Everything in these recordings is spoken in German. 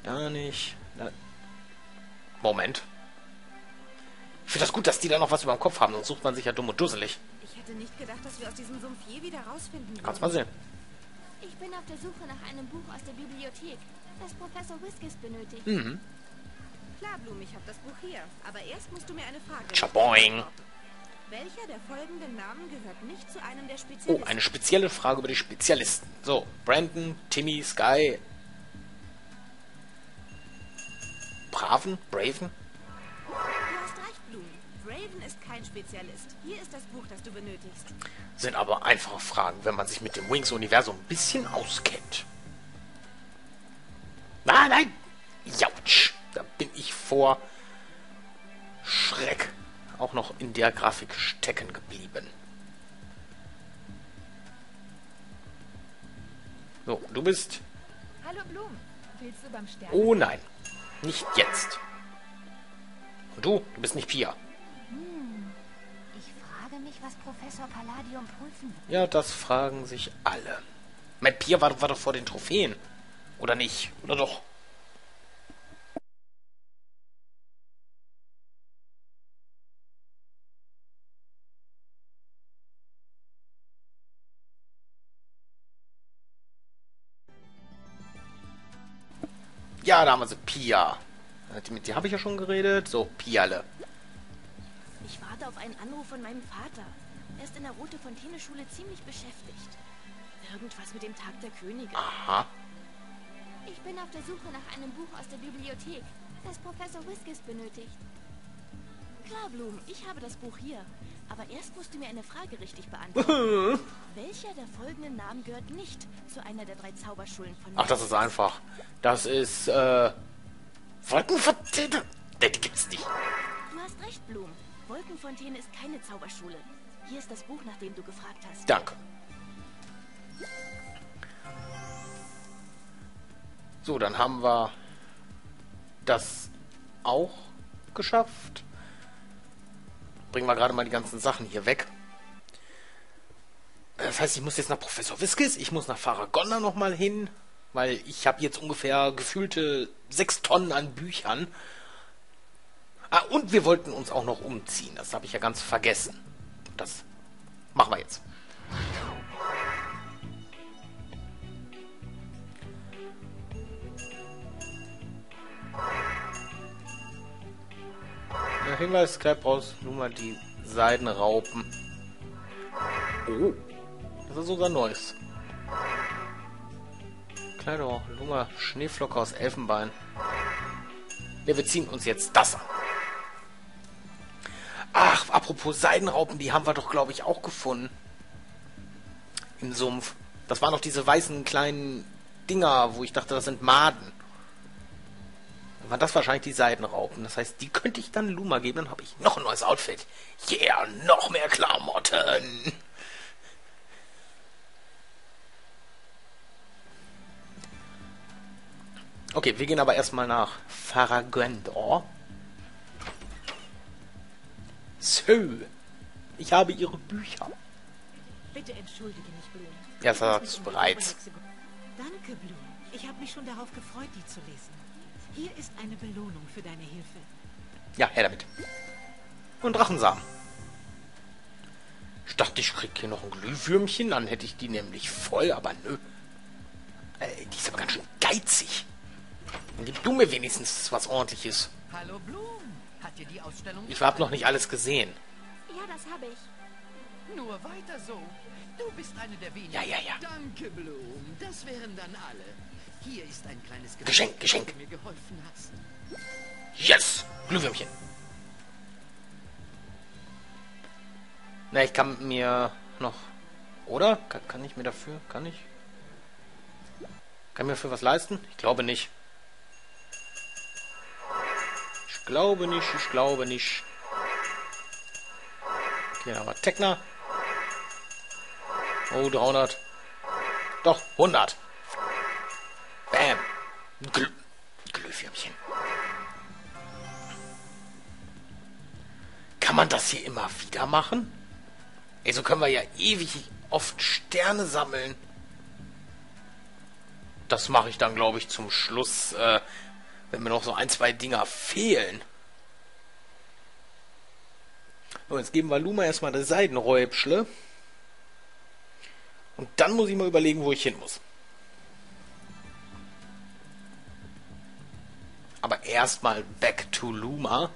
Da nicht. Da. Moment. Ich finde das gut, dass die da noch was über dem Kopf haben, sonst sucht man sich ja dumm und dusselig. Ich hätte nicht gedacht, dass wir aus diesem Sumpf je wieder rausfinden würden. Kannst mal sehen. Ich bin auf der Suche nach einem Buch aus der Bibliothek, das Professor Whiskers benötigt. Mhm. Klar, Blum, ich habe das Buch hier. Aber erst musst du mir eine Frage Chaboing. Welcher der folgenden Namen gehört nicht zu einem der Oh, Spezialisten? eine spezielle Frage über die Spezialisten. So, Brandon, Timmy, Sky. Braven? Du hast recht, Blum. Raven ist kein Spezialist. Hier ist das Buch, das du benötigst. Sind aber einfache Fragen, wenn man sich mit dem Wings-Universum ein bisschen auskennt. Nein, nein! Jautsch! Da bin ich vor Schreck auch noch in der Grafik stecken geblieben. So, du bist... Hallo Blum, willst du beim Stern? Oh nein, nicht jetzt. Und du bist nicht Pia. Ich frage mich, was Professor Palladium prüfen wird. Ja, das fragen sich alle. Mein Pia war doch vor den Trophäen. Oder nicht? Oder doch? Ja, da haben wir sie. Pia. Mit dir habe ich ja schon geredet. So, Piale. Ich warte auf einen Anruf von meinem Vater. Er ist in der Rote-Fontäne-Schule ziemlich beschäftigt. Irgendwas mit dem Tag der Könige. Aha. Ich bin auf der Suche nach einem Buch aus der Bibliothek, das Professor Whiskers benötigt. Klar, Blum, ich habe das Buch hier. Aber erst musst du mir eine Frage richtig beantworten. Welcher der folgenden Namen gehört nicht zu einer der 3 Zauberschulen von... Ach, das ist einfach. Das ist, Wolkenfontäne. Die gibt's nicht. Du hast recht, Blum. Wolkenfontäne ist keine Zauberschule. Hier ist das Buch, nach dem du gefragt hast. Danke. So, dann haben wir das auch geschafft. Bringen wir gerade mal die ganzen Sachen hier weg. Das heißt, ich muss jetzt nach Professor Whiskers, ich muss nach Faragonna nochmal hin, weil ich habe jetzt ungefähr gefühlte 6 Tonnen an Büchern. Ah, und wir wollten uns auch noch umziehen. Das habe ich ja ganz vergessen. Das machen wir jetzt. Der Hinweis, Kleid brauchst nur mal die Seidenraupen. Oh, das ist sogar Neues. Kleider, Lummer, Schneeflocke aus Elfenbein. Ne, wir ziehen uns jetzt das an. Ach, apropos Seidenraupen, die haben wir doch, glaube ich, auch gefunden. Im Sumpf. Das waren noch diese weißen kleinen Dinger, wo ich dachte, das sind Maden. Dann waren das wahrscheinlich die Seidenraupen. Das heißt, die könnte ich dann Luma geben, dann habe ich noch ein neues Outfit. Yeah, noch mehr Klamotten. Okay, wir gehen aber erstmal nach Faragondor. So, ich habe ihre Bücher. Bitte entschuldige mich, Blum. Ja, das sagst du bereits. Danke, Blum. Ich habe mich schon darauf gefreut, die zu lesen. Hier ist eine Belohnung für deine Hilfe. Ja, her damit. Und Drachensamen. Ich dachte, ich krieg hier noch ein Glühwürmchen, dann hätte ich die nämlich voll, aber nö. Die ist aber ganz schön geizig. Dann gib du mir wenigstens was Ordentliches. Hallo Blum, hat dir die Ausstellung Ich habe noch nicht alles gesehen. Ja, das habe ich. Nur weiter so. Du bist eine der wenigen. Ja, ja, ja. Danke, Blum. Das wären dann alle. Hier ist ein kleines Geschenk, Geschenk. das du mir geholfen hast. Yes! Glühwürmchen. Na, ich kann mir noch... Oder? Kann ich mir dafür... Kann ich? Kann ich mir dafür was leisten? Ich glaube nicht. Ich glaube nicht, ich glaube nicht. Okay, dann haben wir Tekna. Oh, 300. Doch, 100. Bam. Glühwürmchen. Kann man das hier immer wieder machen? Ey, so können wir ja ewig oft Sterne sammeln. Das mache ich dann, glaube ich, zum Schluss Wenn mir noch so ein, zwei Dinger fehlen. So, jetzt geben wir Luma erstmal das Seidenräubschle. Und dann muss ich mal überlegen, wo ich hin muss. Aber erstmal back to Luma.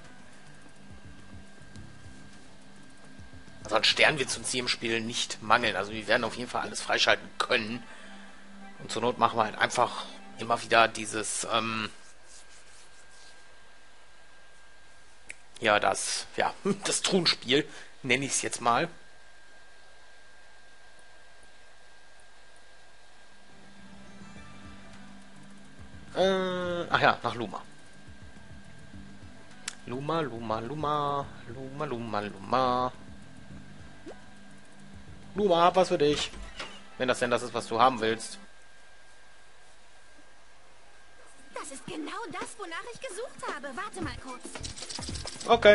Also an Sternen wird es uns hier im Spiel nicht mangeln. Also wir werden auf jeden Fall alles freischalten können. Und zur Not machen wir halt einfach immer wieder dieses, das Truhenspiel, nenne ich es jetzt mal. Nach Luma. Luma. Luma, hab was für dich. Wenn das denn das ist, was du haben willst. Das ist genau das, wonach ich gesucht habe. Warte mal kurz. Okay.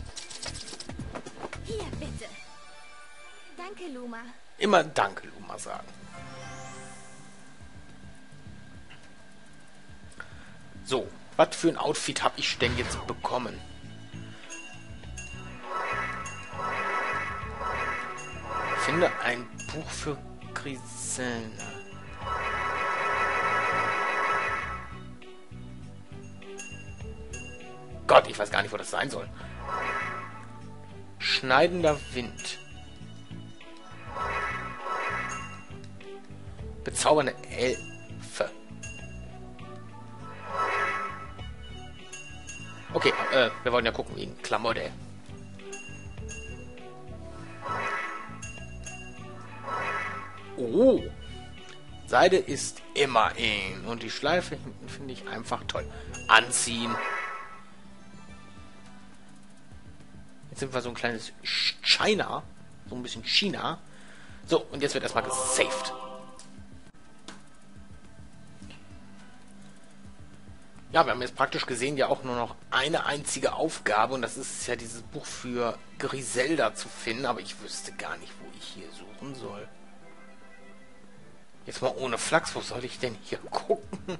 Hier, bitte. Danke, Luma. Immer danke, Luma sagen. So, was für ein Outfit habe ich denn jetzt bekommen? Finde ein Buch für Griselda. Gott, ich weiß gar nicht, wo das sein soll. Schneidender Wind. Bezaubernde Elfe. Okay, wir wollen ja gucken wegen Klamotte. Oh. Seide ist immer in. Und die Schleife hinten finde ich einfach toll. Anziehen. Jetzt sind wir so ein kleines China. So ein bisschen China. So, und jetzt wird erstmal gesaved. Ja, wir haben jetzt praktisch gesehen ja auch nur noch eine einzige Aufgabe. Und das ist ja dieses Buch für Griselda zu finden. Aber ich wüsste gar nicht, wo ich hier suchen soll. Jetzt mal ohne Flachs, wo soll ich denn hier gucken?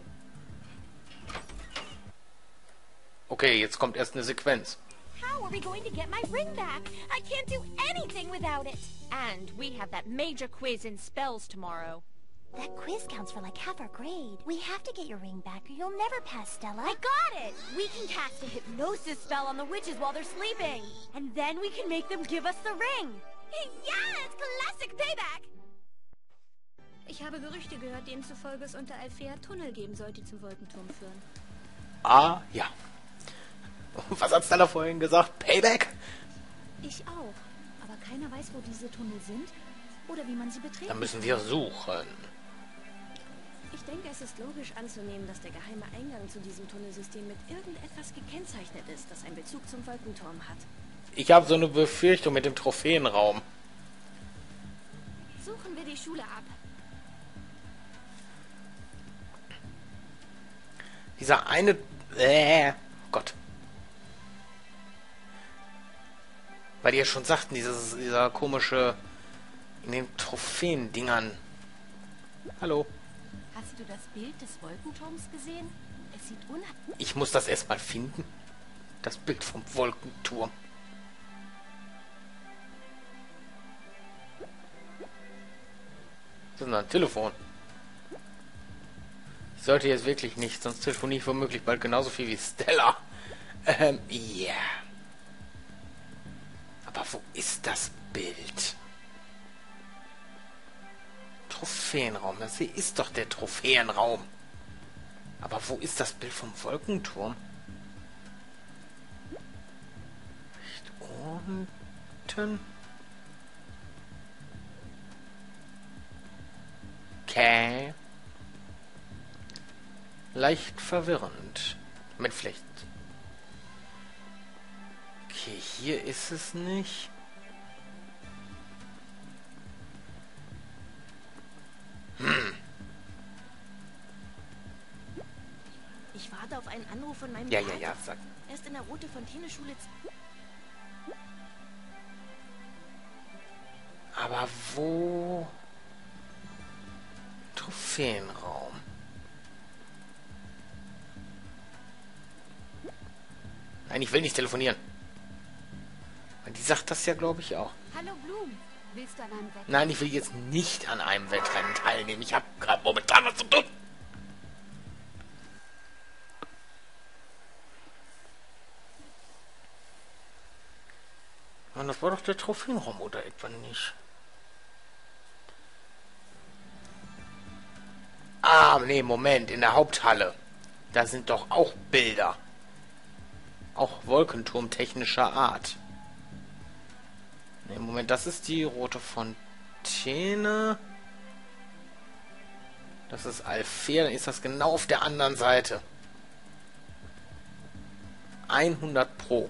Okay, jetzt kommt erst eine Sequenz. How are we going to get my ring back? I can't do anything without it. And we have that major quiz in spells tomorrow. That quiz counts for like half our grade. We have to get your ring back or you'll never pass, Stella. I got it! We can cast a hypnosis spell on the witches while they're sleeping. And then we can make them give us the ring. Yes! Classic payback! Ich habe Gerüchte gehört, denen zufolge es unter Alfea Tunnel geben soll, die zum Wolkenturm führen. Ah, ja. Was hat Stella vorhin gesagt? Payback? Ich auch. Aber keiner weiß, wo diese Tunnel sind oder wie man sie betreten Dann müssen wir suchen. Ich denke, es ist logisch anzunehmen, dass der geheime Eingang zu diesem Tunnelsystem mit irgendetwas gekennzeichnet ist, das einen Bezug zum Wolkenturm hat. Ich habe so eine Befürchtung mit dem Trophäenraum. Suchen wir die Schule ab. Dieser eine... Gott. Weil die ja schon sagten, dieser komische... In den Trophäendingern. Hallo. Hast du das Bild des Wolkenturms gesehen? Es sieht Ich muss das erstmal finden. Das Bild vom Wolkenturm. Das ist ein Telefon. Ich sollte jetzt wirklich nicht, sonst telefoniere ich womöglich bald genauso viel wie Stella. Ja. Aber wo ist das Bild? Trophäenraum. Das hier ist doch der Trophäenraum. Aber wo ist das Bild vom Wolkenturm? Nicht unten. Okay. Leicht verwirrend. Mit vielleicht. Okay, hier ist es nicht. Ich warte auf einen Anruf von meinem Ja, Vater. sag. Er ist in der Rote Fontäne-Schule. Aber wo? Trophäenraum. Nein, ich will nicht telefonieren. Die sagt das ja, glaube ich, auch. Hallo Bloom. Willst du an einem Wettrennen? Nein, ich will jetzt nicht an einem Wettrennen teilnehmen. Ich habe gerade momentan was zu tun. Mann, das war doch der Trophäenraum, oder etwa nicht? Ah, nee, Moment, in der Haupthalle. Da sind doch auch Bilder. Auch Wolkenturm technischer Art. Nee, Moment, das ist die rote Fontäne. Das ist Alfea, dann ist das genau auf der anderen Seite. 100 Pro.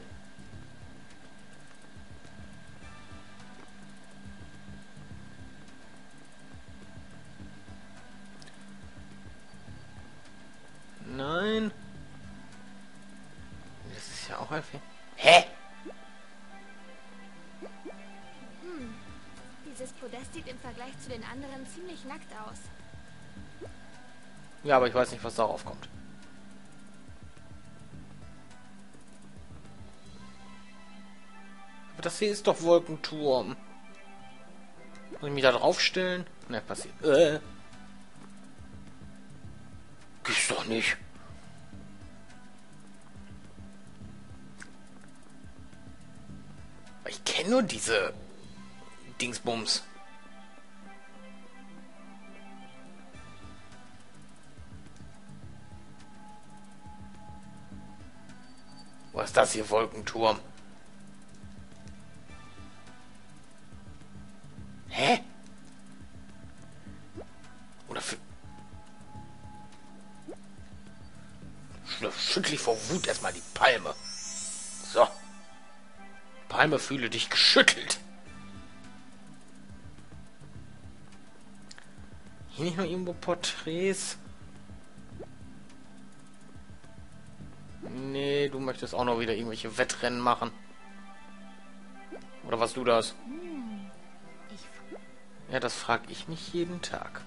Nein. Das ist ja auch Alfea. Hä? Dieses Podest sieht im Vergleich zu den anderen ziemlich nackt aus. Ja, aber ich weiß nicht, was darauf kommt. Aber das hier ist doch Wolkenturm. Muss ich mich da draufstellen? Ne, passiert. Gibt's doch nicht. Ich kenne nur diese Dingsbums. Was ist das hier, Wolkenturm? Hä? Oder für... Schüttel ich vor Wut erstmal die Palme. So. Palme, fühle dich geschüttelt. Hier nicht noch irgendwo Porträts? Nee, du möchtest auch noch wieder irgendwelche Wettrennen machen. Oder was du das? Ja, das frage ich mich jeden Tag.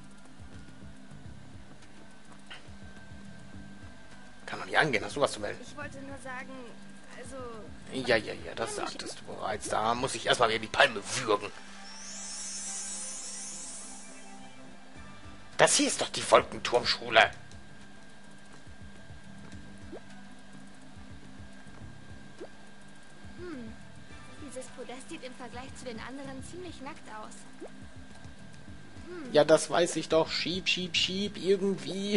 Kann doch nicht angehen, hast du was zu melden? Ich wollte nur sagen, also... Ja, das sagtest du bereits. Da muss ich erstmal wieder die Palme würgen. Das hier ist doch die Wolkenturmschule. Dieses Podest sieht im Vergleich zu den anderen ziemlich nackt aus. Ja, das weiß ich doch. Schieb, irgendwie.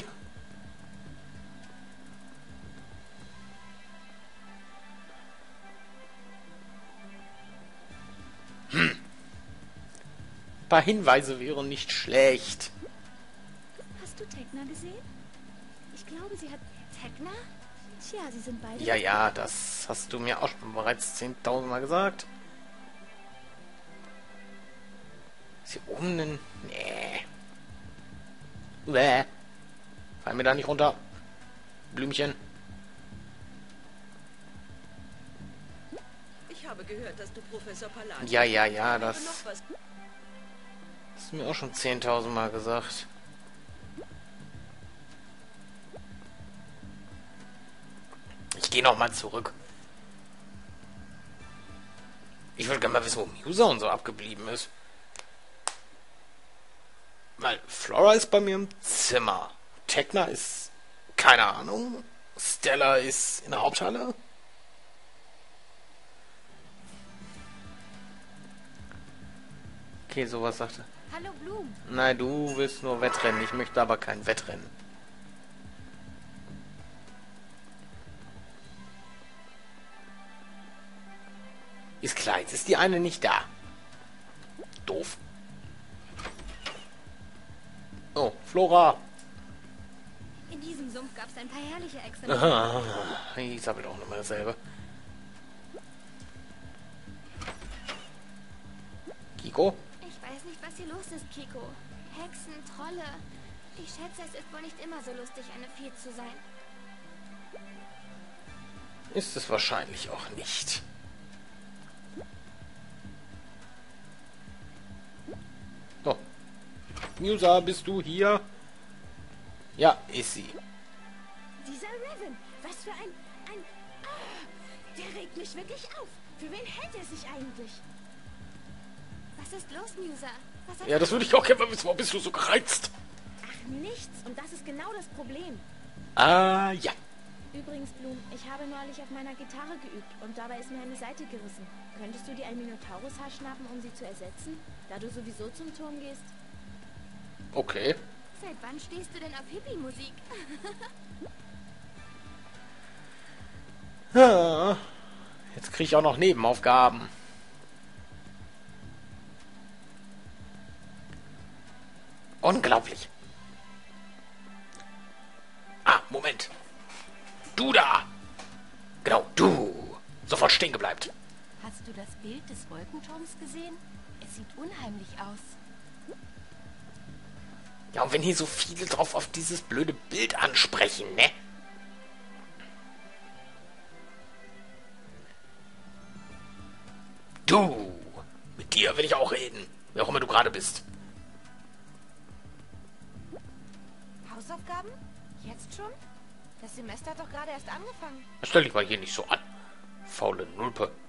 Ein paar Hinweise wären nicht schlecht. Hast du Tekna gesehen? Ich glaube, sie hat... Tekna? Tja, sie sind beide... Ja, das hast du mir auch schon bereits 10.000 Mal gesagt. Ist hier oben denn... Nee. Fall mir da nicht runter. Blümchen. Ich habe gehört, dass du Professor Palladium... Ja, das hast du mir auch schon 10.000 Mal gesagt. Ich gehe noch mal zurück. Ich würde gerne mal wissen, wo Musa und so abgeblieben ist. Weil Flora ist bei mir im Zimmer. Tekna ist... keine Ahnung. Stella ist in der Haupthalle. Okay, sowas sagte. Hallo Bloom. Nein, du willst nur Wettrennen. Ich möchte aber kein Wettrennen. Ist klar, jetzt ist die eine nicht da. Doof. Oh, Flora. In diesem Sumpf gab es ein paar herrliche Exemplare. Ich sammle auch nochmal dasselbe. Kiko? Ich weiß nicht, was hier los ist, Kiko. Hexen, Trolle. Ich schätze, es ist wohl nicht immer so lustig, eine Fee zu sein. Ist es wahrscheinlich auch nicht. So. Musa, bist du hier? Ja, ist sie. Dieser Raven, was für ein... Der regt mich wirklich auf. Für wen hält er sich eigentlich? Was ist los, Musa? Was hat Ja, das würde ich auch gerne wissen. Warum bist du so gereizt? Ach, nichts. Und das ist genau das Problem. Ah, ja. Übrigens, Blum, ich habe neulich auf meiner Gitarre geübt und dabei ist mir eine Seite gerissen. Könntest du dir ein Minotaurus-Haar schnappen, um sie zu ersetzen? Da du sowieso zum Turm gehst? Okay. Seit wann stehst du denn auf Hippie-Musik? Ja. Jetzt kriege ich auch noch Nebenaufgaben. Unglaublich. Ah, Moment. Du da. Genau, du. Sofort stehen gebleibt. Hast du das Bild des Wolkenturms gesehen? Es sieht unheimlich aus. Ja, und wenn hier so viele drauf auf dieses blöde Bild ansprechen, ne? Du. Mit dir will ich auch reden. Wer auch immer du gerade bist. Hausaufgaben? Jetzt schon? Das Semester hat doch gerade erst angefangen. Stell dich mal hier nicht so an. Faule Nulpe.